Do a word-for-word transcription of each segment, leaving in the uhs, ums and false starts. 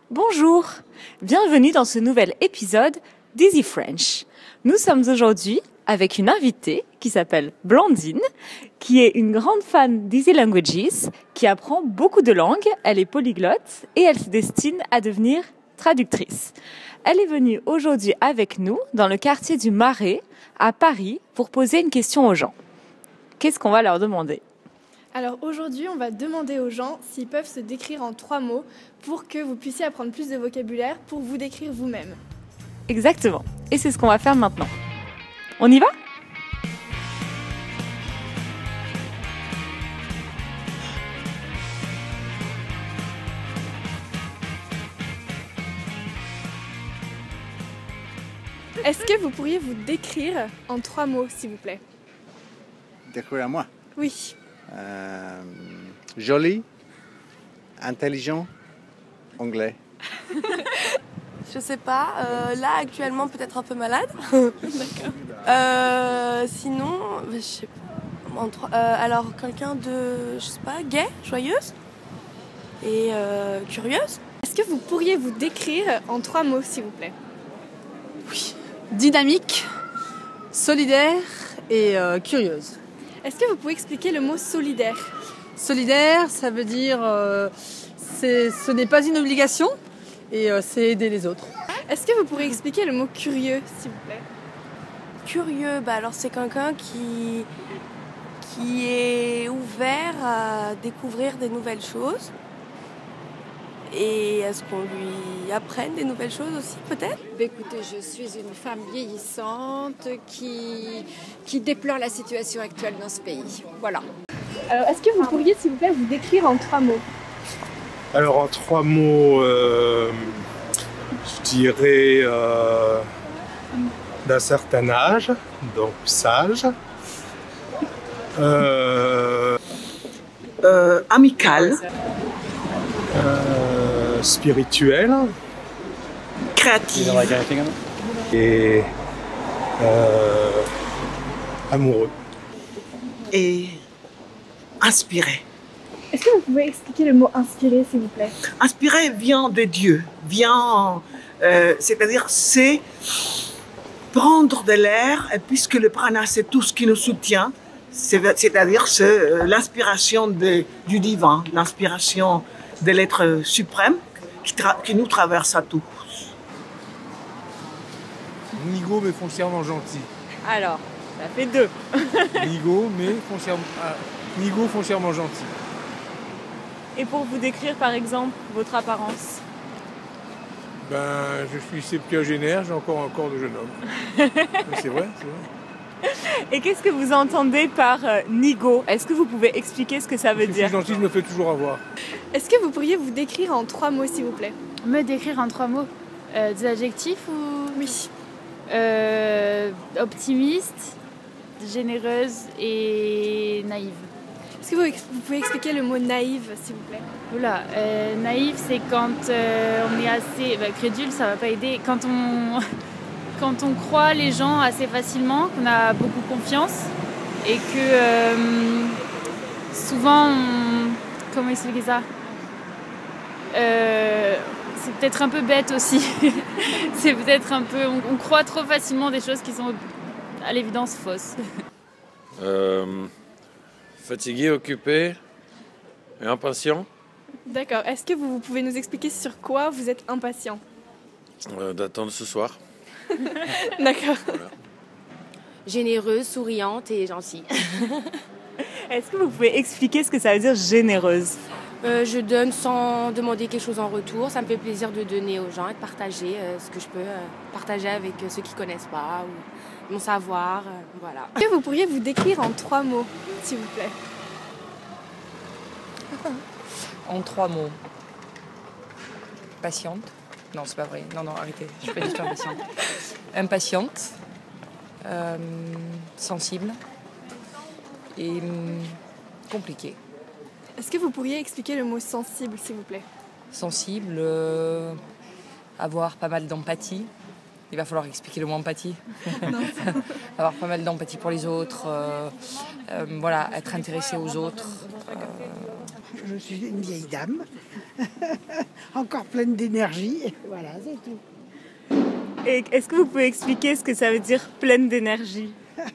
Bonjour, bienvenue dans ce nouvel épisode d'Easy French. Nous sommes aujourd'hui avec une invitée qui s'appelle Blandine, qui est une grande fan d'Easy Languages, qui apprend beaucoup de langues, elle est polyglotte et elle se destine à devenir traductrice. Elle est venue aujourd'hui avec nous dans le quartier du Marais, à Paris, pour poser une question aux gens. Qu'est-ce qu'on va leur demander ? Alors aujourd'hui, on va demander aux gens s'ils peuvent se décrire en trois mots pour que vous puissiez apprendre plus de vocabulaire pour vous décrire vous-même. Exactement. Et c'est ce qu'on va faire maintenant. On y va ? Est-ce que vous pourriez vous décrire en trois mots, s'il vous plaît ? Décrire à moi. Oui. Euh, joli, intelligent, anglais. Je sais pas, euh, là actuellement peut-être un peu malade. D'accord. Euh, sinon, je sais pas. En trois, euh, alors quelqu'un de, je sais pas, gai, joyeuse et euh, curieuse. Est-ce que vous pourriez vous décrire en trois mots, s'il vous plaît ? Oui. Dynamique, solidaire et euh, curieuse. Est-ce que vous pouvez expliquer le mot solidaire ? Solidaire, ça veut dire euh, c'est, ce n'est pas une obligation et euh, c'est aider les autres. Est-ce que vous pourriez expliquer le mot curieux, s'il vous plaît ? Curieux, bah alors c'est quelqu'un qui, qui est ouvert à découvrir des nouvelles choses et à ce qu'on lui apprenne des nouvelles choses aussi, peut-être. Écoutez, je suis une femme vieillissante qui, qui déplore la situation actuelle dans ce pays. Voilà. Alors, est-ce que vous pourriez, s'il vous plaît, vous décrire en trois mots ? Alors, en trois mots, euh, je dirais euh, d'un certain âge, donc sage, euh, euh, amical, euh, spirituel, créatif et euh, amoureux. Et inspiré. Est-ce que vous pouvez expliquer le mot inspiré, s'il vous plaît ? Inspiré vient de Dieu, vient, euh, c'est-à-dire c'est prendre de l'air, et puisque le prana c'est tout ce qui nous soutient, c'est, c'est-à-dire c'est euh, l'inspiration de, du divin, l'inspiration de l'être suprême qui, tra- qui nous traverse à tous. Nigo mais foncièrement gentil. Alors, ça fait deux. Nigo mais foncièrement, ah, Nigo foncièrement gentil. Et pour vous décrire, par exemple, votre apparence ? Ben, je suis septuagénaire, j'ai encore un corps de jeune homme. Mais c'est vrai, c'est vrai. Et qu'est-ce que vous entendez par euh, nigo ? Est-ce que vous pouvez expliquer ce que ça veut Si dire ? je suis gentil, je me fais toujours avoir. Est-ce que vous pourriez vous décrire en trois mots, s'il vous plaît ? Me décrire en trois mots. Euh, des adjectifs ou... Oui. Euh, optimiste, généreuse et naïve. Est-ce que vous, vous pouvez expliquer le mot naïve, s'il vous plaît ? Oula, euh, naïve, c'est quand euh, on est assez... Bah, crédule, ça va pas aider. Quand on, quand on croit les gens assez facilement, qu'on a beaucoup confiance et que euh, souvent, on... comment expliquer ça ? euh, C'est peut-être un peu bête aussi. C'est peut-être un peu... On, on croit trop facilement des choses qui sont à l'évidence fausses. Euh, fatigué, occupé et impatient. D'accord. Est-ce que vous, vous pouvez nous expliquer sur quoi vous êtes impatient ? Euh, d'attendre ce soir. D'accord. Voilà. Généreuse, souriante et gentille. Est-ce que vous pouvez expliquer ce que ça veut dire généreuse ? Euh, je donne sans demander quelque chose en retour. Ça me fait plaisir de donner aux gens et de partager euh, ce que je peux euh, partager avec euh, ceux qui ne connaissent pas ou mon savoir. Euh, voilà. Est-ce que vous pourriez vous décrire en trois mots, s'il vous plaît ? En trois mots. Patiente. Non, c'est pas vrai. Non, non, arrêtez. Je suis pas du tout impatiente. Impatiente. Euh, sensible. Et hum, compliquée. Est-ce que vous pourriez expliquer le mot sensible, s'il vous plaît ? Sensible. Euh, avoir pas mal d'empathie. Il va falloir expliquer le mot empathie. Avoir pas mal d'empathie pour les autres. Euh, euh, voilà, être intéressé aux autres. Euh, Je suis une vieille dame, encore pleine d'énergie. Voilà, c'est tout. Et est-ce que vous pouvez expliquer ce que ça veut dire pleine d'énergie?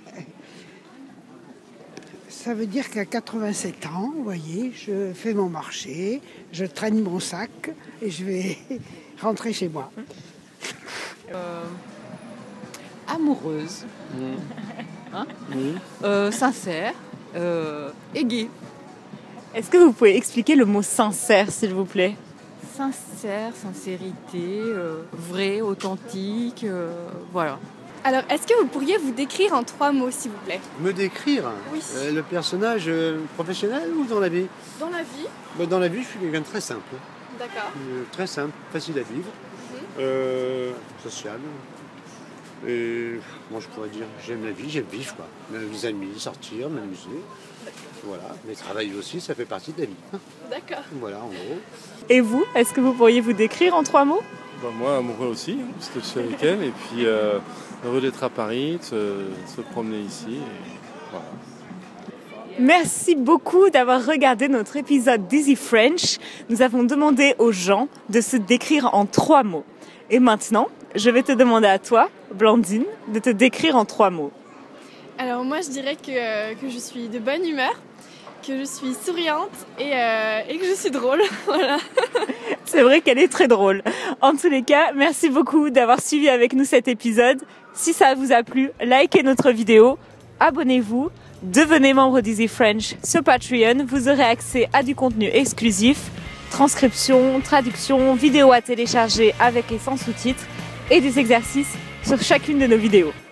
Ça veut dire qu'à quatre-vingt-sept ans, vous voyez, je fais mon marché, je traîne mon sac et je vais rentrer chez moi. Euh, amoureuse, Mmh. hein Oui. euh, sincère euh, et gaie. Est-ce que vous pouvez expliquer le mot sincère, s'il vous plaît? Sincère, sincérité, euh, vrai, authentique, euh, voilà. Alors, est-ce que vous pourriez vous décrire en trois mots, s'il vous plaît? Me décrire Oui. euh, le personnage euh, professionnel ou dans la vie? Dans la vie. Bah, Dans la vie, je suis quelqu'un de très simple. D'accord. Euh, très simple, facile à vivre, Mhm. euh, social. Et moi, je pourrais dire, j'aime la vie, j'aime vivre, quoi. Même les amis, sortir, m'amuser. Voilà. Mais travailler aussi, ça fait partie de la vie. D'accord. Voilà, en gros. Et vous, est-ce que vous pourriez vous décrire en trois mots? Bah, moi, amoureux aussi, hein, parce que je suis avec elle. Et puis, euh, heureux d'être à Paris, de se, de se promener ici. Et voilà. Merci beaucoup d'avoir regardé notre épisode d'Easy French. Nous avons demandé aux gens de se décrire en trois mots. Et maintenant, je vais te demander à toi, Blandine, de te décrire en trois mots. Alors moi, je dirais que, euh, que je suis de bonne humeur, que je suis souriante et, euh, et que je suis drôle. Voilà. C'est vrai qu'elle est très drôle. En tous les cas, merci beaucoup d'avoir suivi avec nous cet épisode. Si ça vous a plu, likez notre vidéo, abonnez-vous, devenez membre d'Easy French sur Patreon. Vous aurez accès à du contenu exclusif, transcription, traduction, vidéos à télécharger avec et sans sous-titres et des exercices sur chacune de nos vidéos.